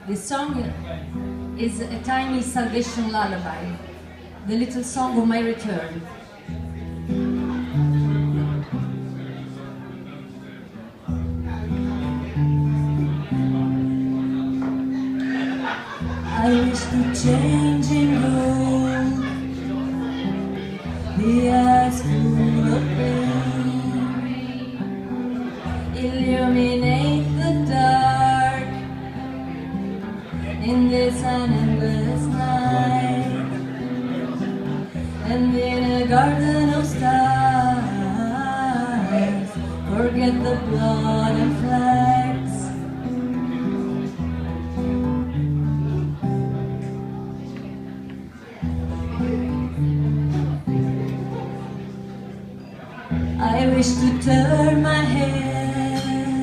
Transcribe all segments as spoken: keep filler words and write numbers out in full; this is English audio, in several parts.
This song is a tiny salvation lullaby, the little song of my return. I wish to change in gold the eyes full of pain, illuminate the dark in this endless night, and in a garden of stars forget the blood and flags. I wish to turn my head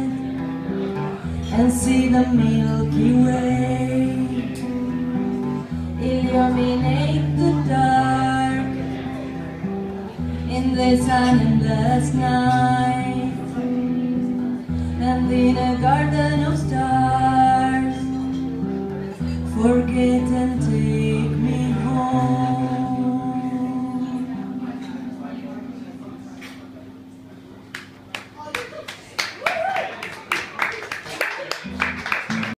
and see the Milky Way, illuminate the dark in this endless night, and in a garden of stars